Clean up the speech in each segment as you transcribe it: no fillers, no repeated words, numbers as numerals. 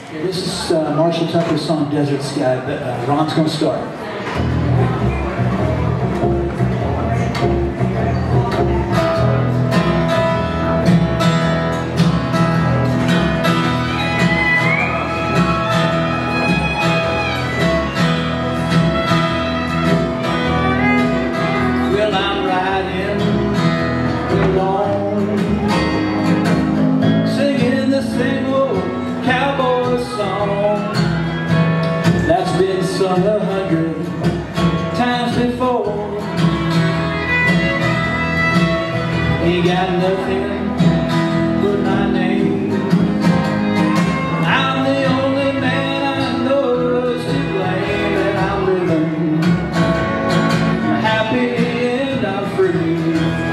Okay, this is Marshall Tucker's song Desert Sky, but Ron's going to start. Well, I'm riding alone, singing the same old cowboy song that's been sung 100 times before. Ain't got nothing but my name. I'm the only man I know is to blame, and I'm living happy and I'm free.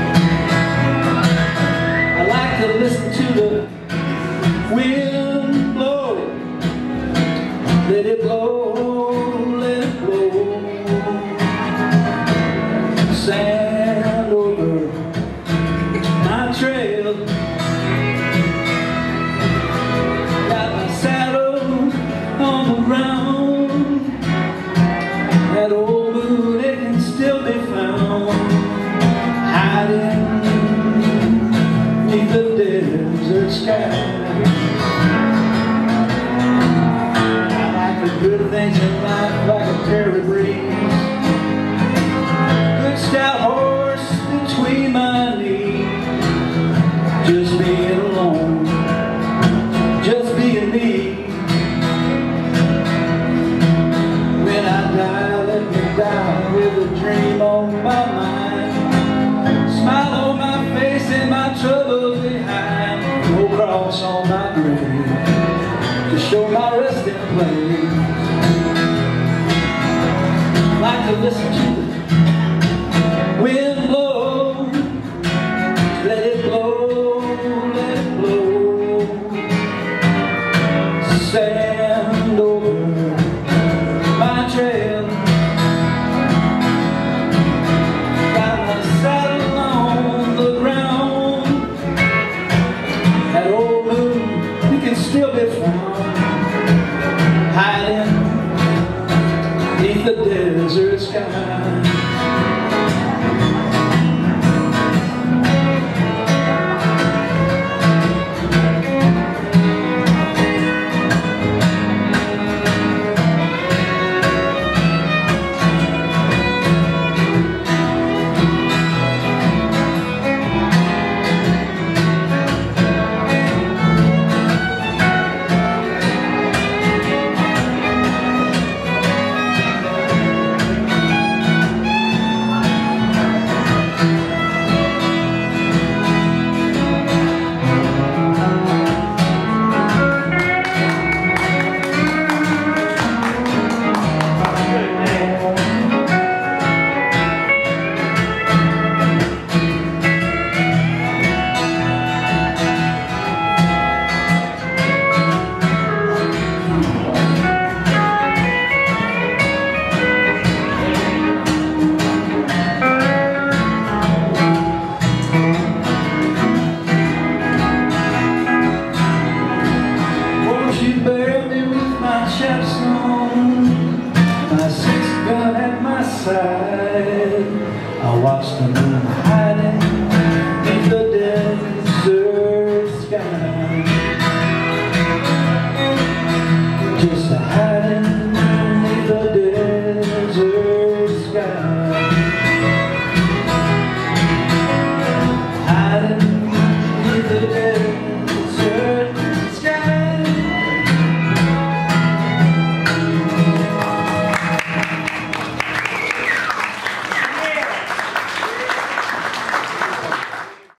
I like to listen to the wind blow. Let it blow, let it blow. Sand over my trail. Got my saddle on the ground. That old moon, it can still be found hiding beneath the desert sky. Good things in life like a prairie breeze, good stout horse between my knees, just being alone, just being me. When I die, let me die with a dream on my mind, smile on my face and my troubles behind, no cross on my grave to show my resting place. Like to listen to the wind blow, let it blow, let it blow. Sand over my trail. Got my saddle on the ground. That old moon, you can still be found hiding beneath the desert sky.